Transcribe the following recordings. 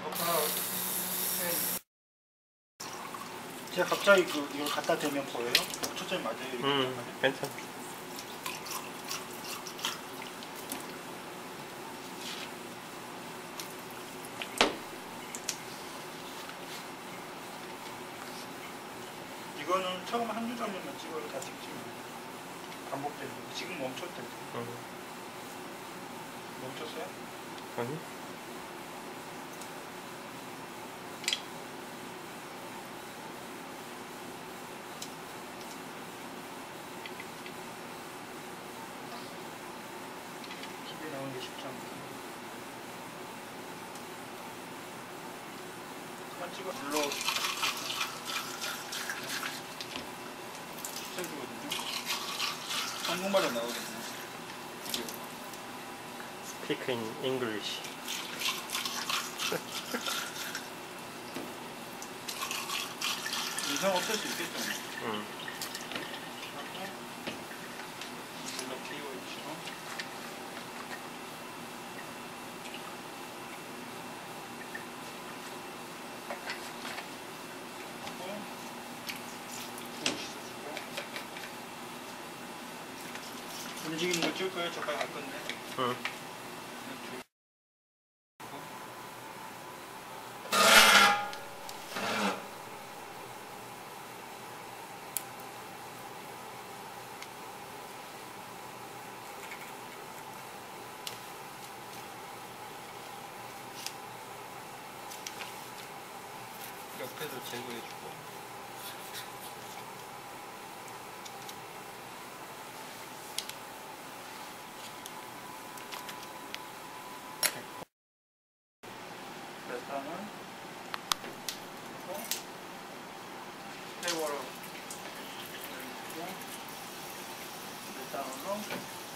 제가 갑자기 이걸 갖다 대면 보여요? 초점이 맞아요? 괜찮아. 이거는 처음 한 줄 정도만 찍어요. 다 찍지만 반복되는 거. 지금 멈췄대. 멈췄어요? 아니? TV에 나오는 게 쉽지 않고. 그만 찍어. 눌러. 시작이거든요. 한국말로 나오거든요. Speak in English. 이상 없을 수 있겠죠. 눌러 키워있죠. 움직이는 거 찍을 거예요? 저까지 갈 건데. 옆에도 제거해주고. 메탄은 세월호 메탄으로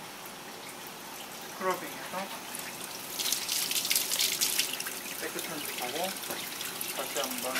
스크러빙해서 깨끗한지 보고 다시 한번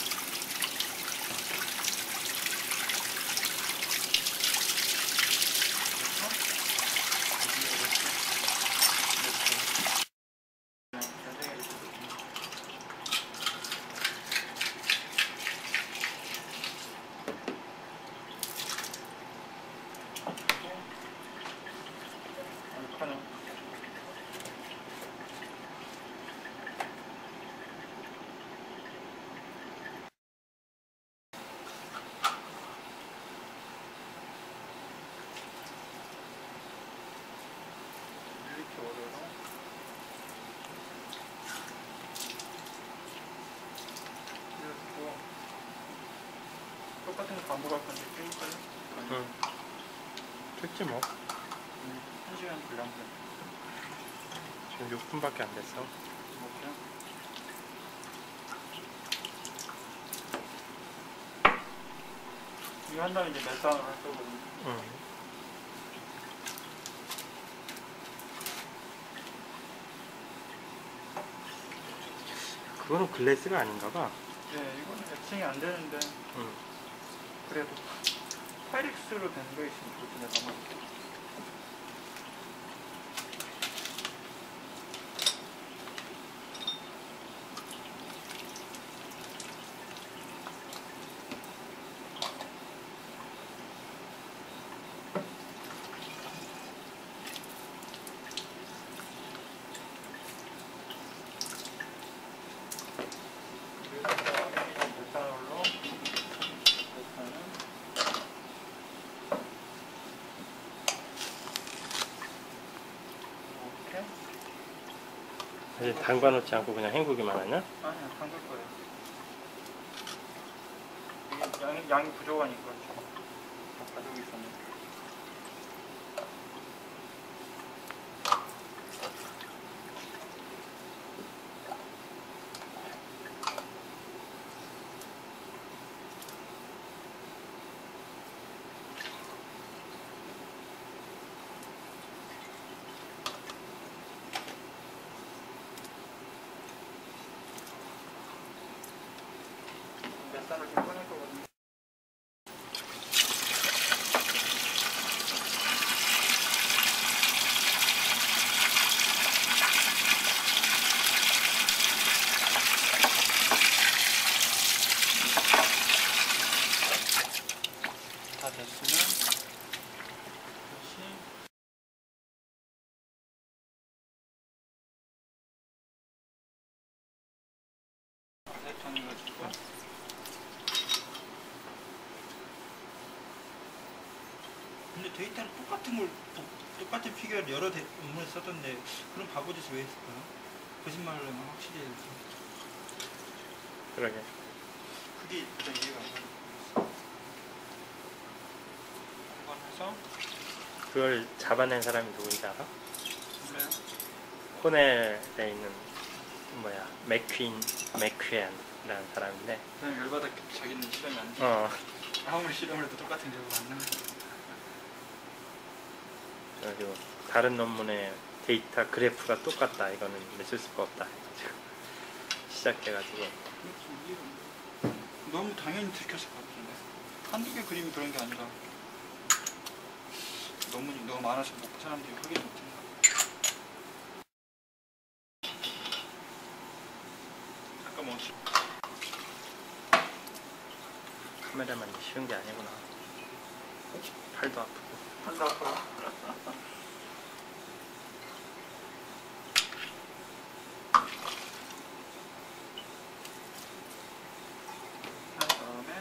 똑같은 거 반복할 건데 찍을까요? 찍지 뭐. 1시간 분량돼. 지금 6분밖에 안 됐어. 먹죠? 이거 한 다음에 이제 메탄을 할 거거든요. 그거는 글래스가 아닌가 봐. 네, 이거는 앱싱이 안 되는데. 그래도 파이렉스로 된 거 있으면 좋겠네. 남아있게. 사실 담가놓지 않고 그냥 헹구기만 하냐? 아니요, 담글 거예요. 이게 양이 부족하니까 가지고 있었는데. 뱃살을 좀 꺼낼 거거든요. 데이터를 똑같은 피규어를 여러 음문에 썼던데 그런 바보짓을 왜 했을까? 거짓말을 하면 확실히 해야지. 그러게. 그게 진짜 이해가 안 가는 한번 해서 그걸 잡아낸 사람이 누군지 알아? 몰라요? 호넬에 있는 뭐야 맥퀴엔이라는 사람인데. 그냥 열받았겠지. 자기는 실험이 안 돼. 아무리 실험을 해도 똑같은 결과가 안 나와. 그리고 다른 논문에 데이터 그래프가 똑같다. 이거는 믿을 수가 없다. 해가지고 시작해가지고 너무 당연히 들켰을 것 같은데. 한두 개 그림이 그런 게 아니라 너무 많아서 사람들이 확인 못한다. 잠깐만. 카메라만 쉬운 게 아니구나. 팔도 아프고. 한다 앞으로. 한 다음에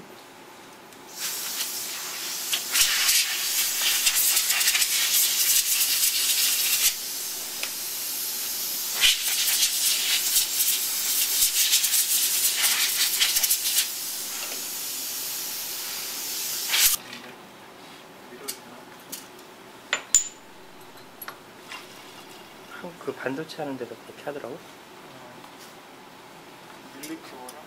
그 반도체 하는데도 그렇게 하더라고. 밀리큐어랑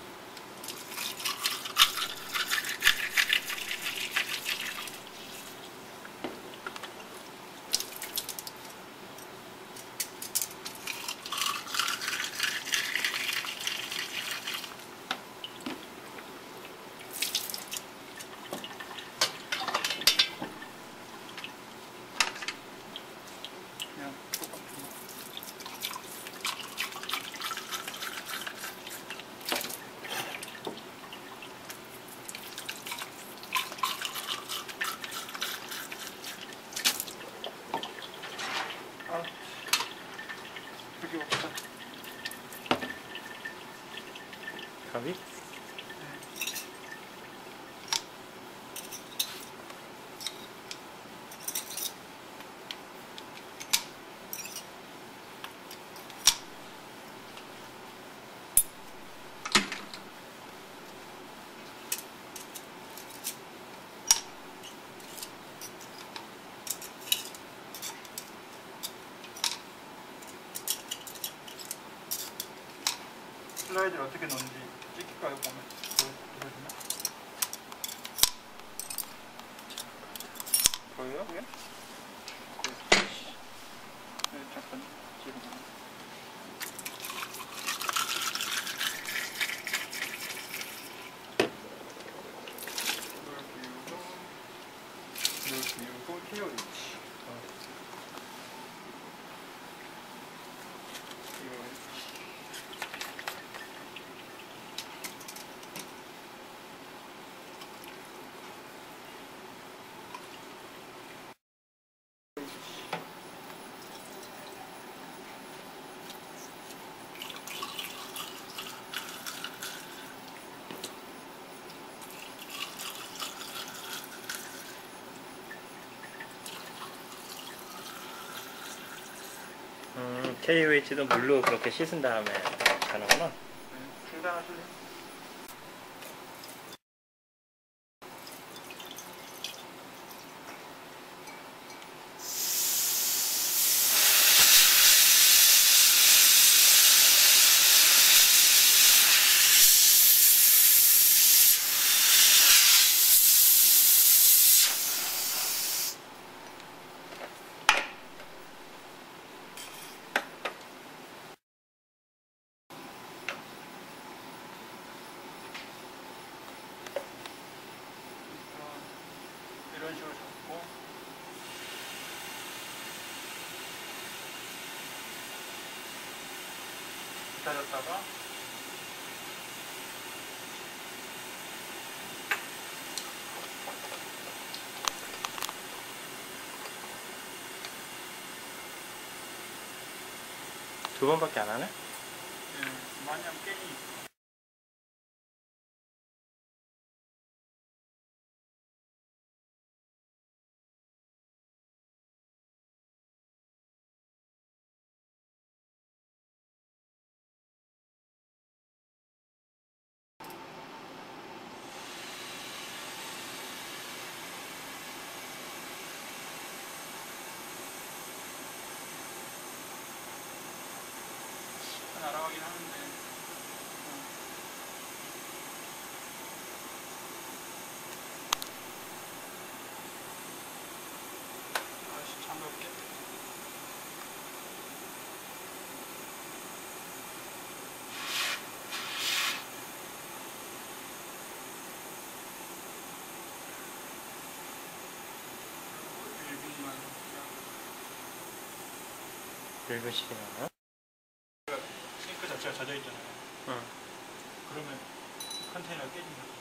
그냥 똑같은 거. 아, 여기 없다. 가위? 슬라이드를 어떻게 넣는지 찍힐까요? 보면 보여주나? 보여요? 그게? 네, 잠깐 지금 물 비우고 티오 위치. KUH도 물로 그렇게 씻은 다음에 가는구나. 중단하실래요? 이런 식으로 잡고 기다렸다가 두 번밖에 안 하네? 많이 하면 깨니 날아가긴 하는데. 다시 잠글게. 일분씩이 나나? 싱크 자체가 젖어 있잖아요. 응. 그러면 컨테이너가 깨진다.